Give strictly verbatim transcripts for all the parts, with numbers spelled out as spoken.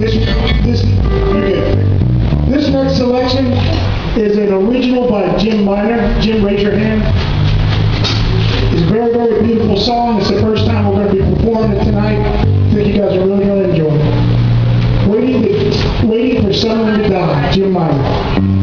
This, this, you're good. This next selection is an original by Jim Miner. Jim, raise your hand. It's a very, very beautiful song. It's the first time we're going to be performing it tonight. I think you guys are really going to enjoy it. Waiting, to, waiting for someone to die, Jim Miner.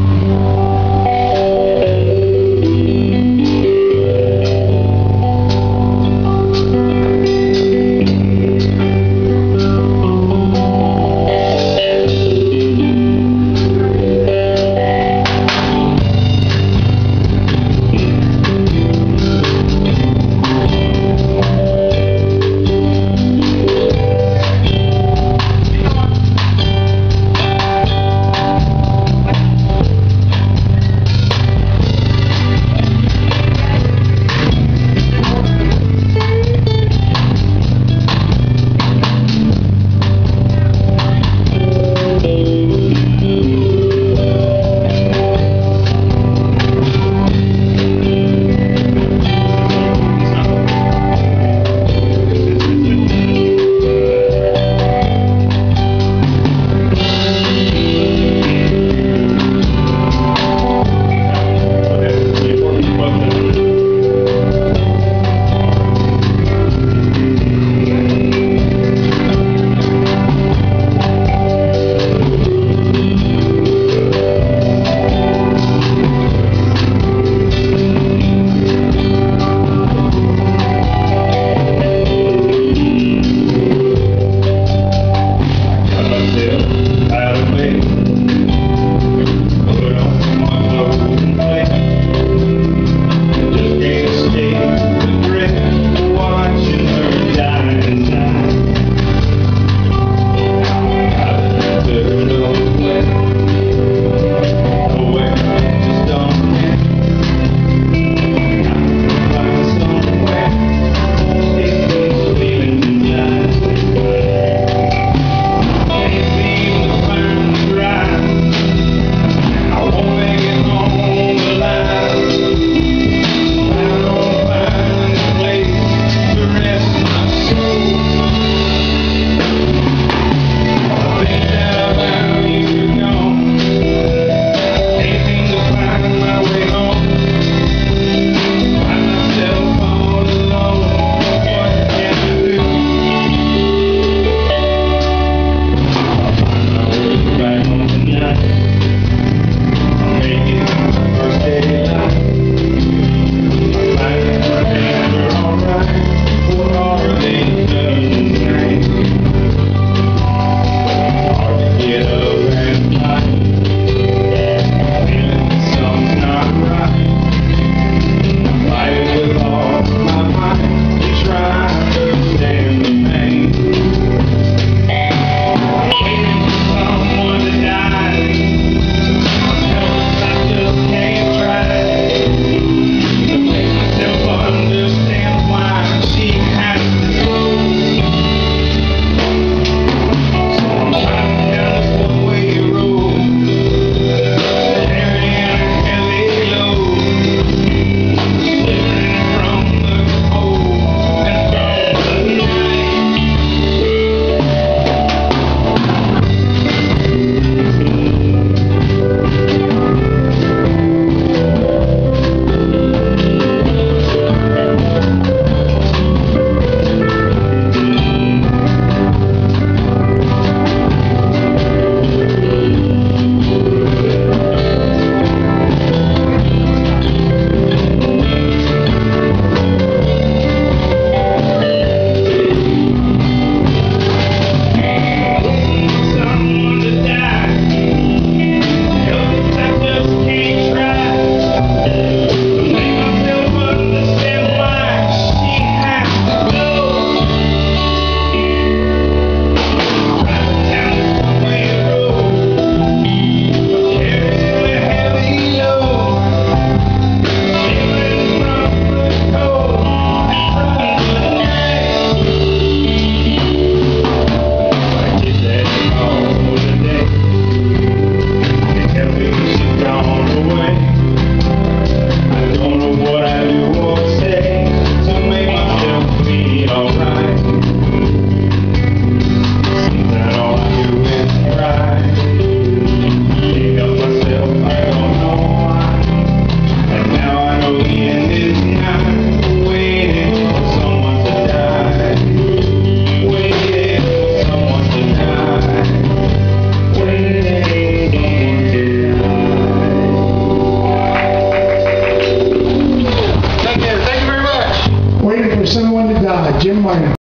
Jim Miner.